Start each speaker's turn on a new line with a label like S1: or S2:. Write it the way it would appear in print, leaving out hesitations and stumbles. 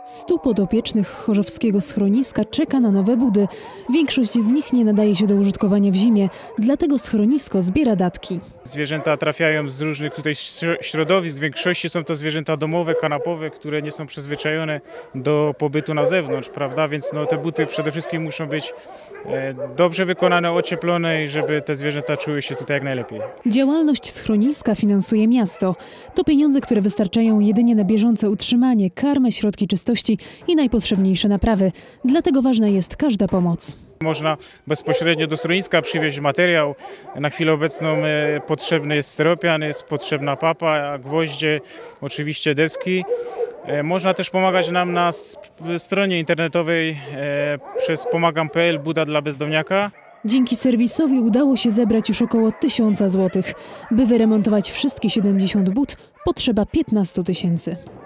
S1: 100 podopiecznych chorzowskiego schroniska czeka na nowe budy. Większość z nich nie nadaje się do użytkowania w zimie, dlatego schronisko zbiera datki.
S2: Zwierzęta trafiają z różnych tutaj środowisk. W większości są to zwierzęta domowe, kanapowe, które nie są przyzwyczajone do pobytu na zewnątrz, prawda? Więc te buty przede wszystkim muszą być dobrze wykonane, ocieplone i żeby te zwierzęta czuły się tutaj jak najlepiej.
S1: Działalność schroniska finansuje miasto. To pieniądze, które wystarczają jedynie na bieżące utrzymanie, karmę, środki czystości i najpotrzebniejsze naprawy. Dlatego ważna jest każda pomoc.
S2: Można bezpośrednio do schroniska przywieźć materiał. Na chwilę obecną potrzebny jest styropian, jest potrzebna papa, gwoździe, oczywiście deski. Można też pomagać nam na stronie internetowej przez pomagam.pl Buda dla bezdomniaka.
S1: Dzięki serwisowi udało się zebrać już około 1000 zł. By wyremontować wszystkie 70 bud, potrzeba 15 000.